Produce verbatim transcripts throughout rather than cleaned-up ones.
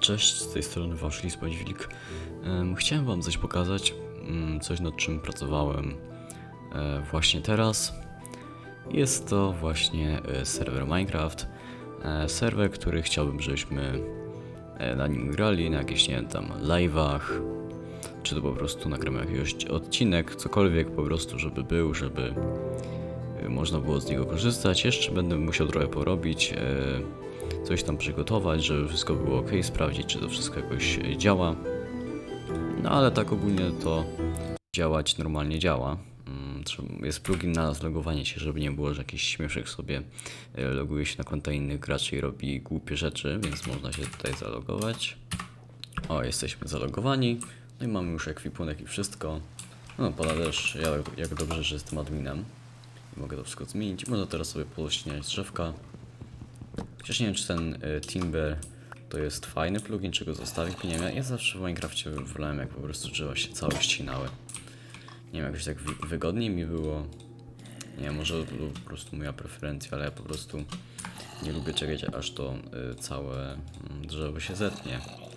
Cześć, z tej strony wasz Lisbon-Wilk. Um, chciałem wam coś pokazać, um, coś nad czym pracowałem e, właśnie teraz. Jest to właśnie e, serwer Minecraft, e, serwer, który chciałbym, żebyśmy e, na nim grali, na jakichś, nie wiem, tam live'ach, czy to po prostu nagramy jakiś odcinek, cokolwiek po prostu, żeby był, żeby e, można było z niego korzystać. Jeszcze będę musiał trochę porobić, e, coś tam przygotować, żeby wszystko było ok, sprawdzić, czy to wszystko jakoś działa. No ale tak ogólnie to działać normalnie działa. Jest plugin na zlogowanie się, żeby nie było, że jakiś śmieszek sobie loguje się na konta innych graczy i robi głupie rzeczy, więc można się tutaj zalogować. O, jesteśmy zalogowani. No i mamy już ekwipunek i wszystko. No, pada też, ja jak dobrze, że jestem adminem. Mogę to wszystko zmienić. Można teraz sobie pościnać drzewka. Chociaż nie wiem, czy ten y, Timber to jest fajny plugin, czy go zostawić, nie wiem. Ja zawsze w Minecrafcie wolałem, jak po prostu drzewa się całe ścinały. Nie wiem, jakoś tak wy wygodniej mi było. Nie wiem, może to po prostu moja preferencja, ale ja po prostu nie lubię czekać, aż to y, całe y, drzewo się zetnie.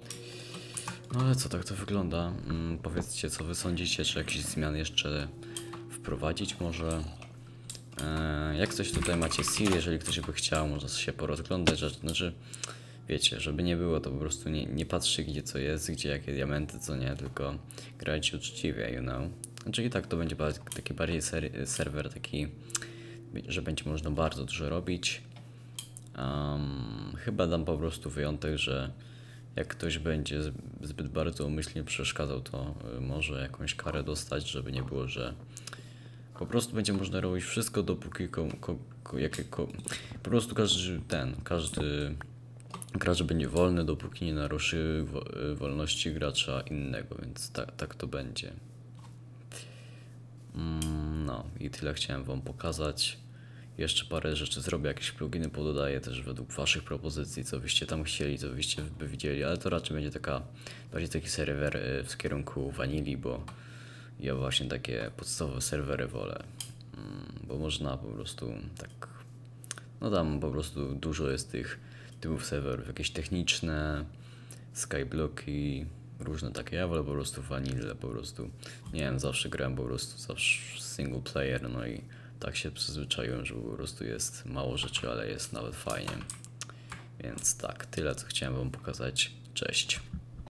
No ale co, tak to wygląda. Mm, powiedzcie, co wy sądzicie, czy jakieś zmiany jeszcze wprowadzić może. Jak coś tutaj macie seed, jeżeli ktoś by chciał, można się porozglądać, znaczy wiecie, żeby nie było, to po prostu nie, nie patrzy, gdzie co jest, gdzie jakie diamenty, co nie, tylko grajcie uczciwie, you know. Znaczy i tak to będzie taki bardziej ser serwer taki, że będzie można bardzo dużo robić. Um, chyba dam po prostu wyjątek, że jak ktoś będzie zbyt bardzo umyślnie przeszkadzał, to może jakąś karę dostać, żeby nie było, że po prostu będzie można robić wszystko, dopóki ko, ko, ko, jakie, ko, po prostu każdy ten, każdy gracz będzie wolny, dopóki nie naruszy wo, wolności gracza innego, więc ta, tak to będzie. Mm, no i tyle chciałem wam pokazać. Jeszcze parę rzeczy zrobię, jakieś pluginy pododaję też według waszych propozycji, co byście tam chcieli, co byście by widzieli, ale to raczej będzie taka, bardziej taki serwer w kierunku wanili, bo ja właśnie takie podstawowe serwery wolę, bo można po prostu tak, no tam po prostu dużo jest tych typów serwerów, jakieś techniczne, skyblocki, różne takie. Ja wolę po prostu vanillę, po prostu, nie wiem, zawsze grałem po prostu zawsze single player, no i tak się przyzwyczaiłem, że po prostu jest mało rzeczy, ale jest nawet fajnie. Więc tak, tyle co chciałem wam pokazać. Cześć.